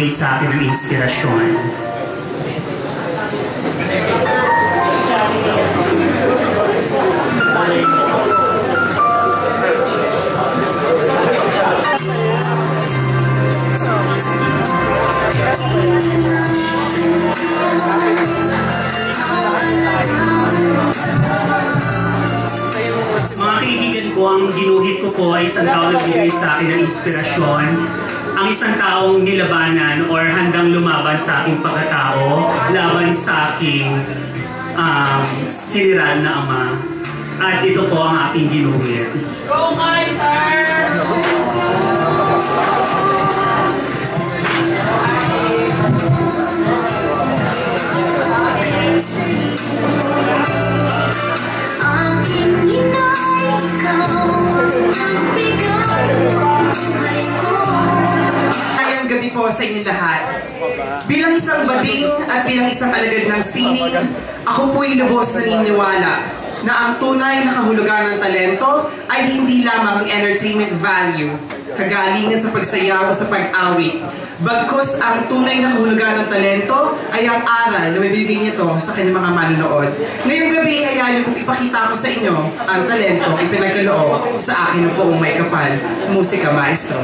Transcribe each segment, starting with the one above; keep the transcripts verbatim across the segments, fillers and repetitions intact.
nakabigay sa akin ng inspirasyon. Mga kaibigan ko, ang ginuhit ko po ay isang tao na nagbigay sa akin ng inspirasyon. Ang isang taong nilabanan or handang lumaban sa aking pagkatao, laban sa aking um, siniral na ama. At ito po ang aking ginuhit. Go Kaiser! Ayang gabi po sa inyong lahat. Bilang isang bading at bilang isang alagad ng sining, ako po'y lubos na niniwala na ang tunay na kahulugan ng talento ay hindi lamang ang entertainment value, kagalingan sa pagsayaw o sa pag-awit. Bagkus ang tunay na kahulugan ng talento ay ang aral na mabibigay nito sa kanyang mga manonood. Ngayong gabi, hayaan niyo kung ipakita ko sa inyo ang talento ipinagkaloob sa akin na poong may kapal. Musika, maestro.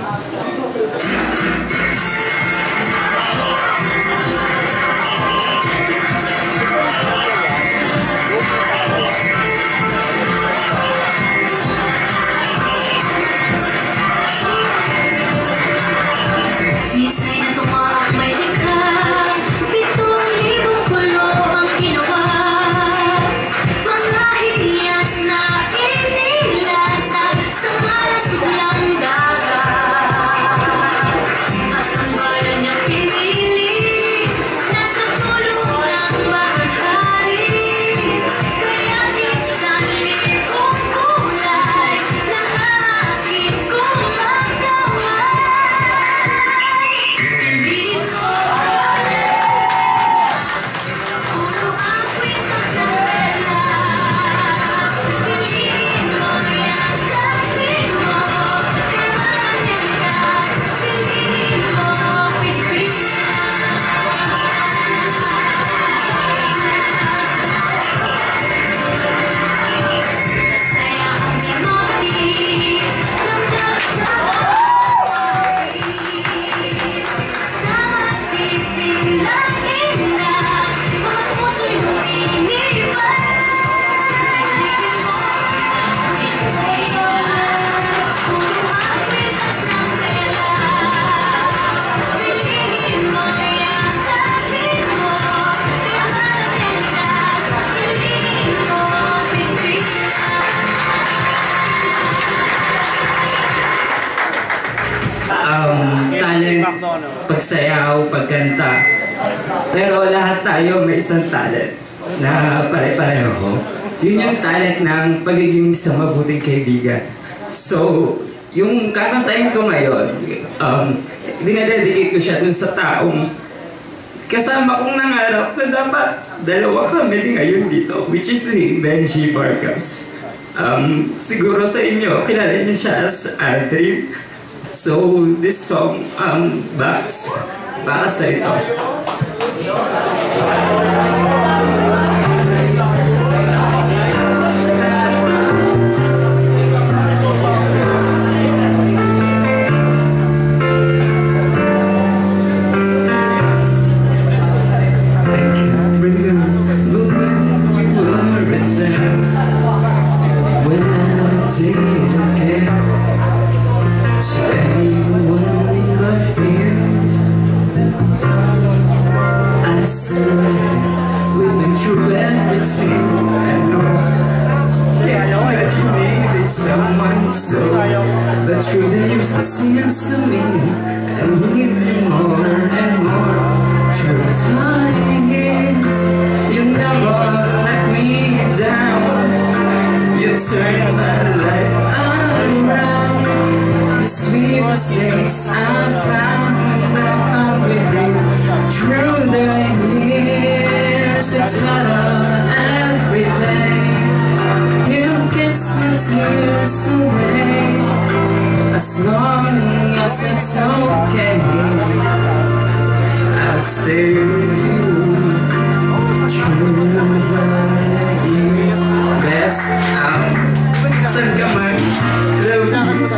Pagsayaw, pagkanta. Pero lahat tayo may isang talent na pare-pareho. Yun yung talent ng pagiging isang mabuting kaibigan. So, yung kakantayin ko ngayon, um, dinadedicate ko siya dun sa taong kasama kong nangarap na dapat dalawa kami ngayon dito, which is si Benji Vargas. Um, siguro sa inyo, kilala niyo siya as Aldrin. So, this song, um, Bax, para sa ito. But through the years it seems to me I need you more and more. Through the times you never let me down. You turn my life around. The sweetest days I found when I found with you. Through the years it's better every day. You kiss my tears away. As long as it's okay, I'll stay with you. Trinidad is best out. Saan ka man, love you.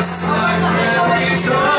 Just like every time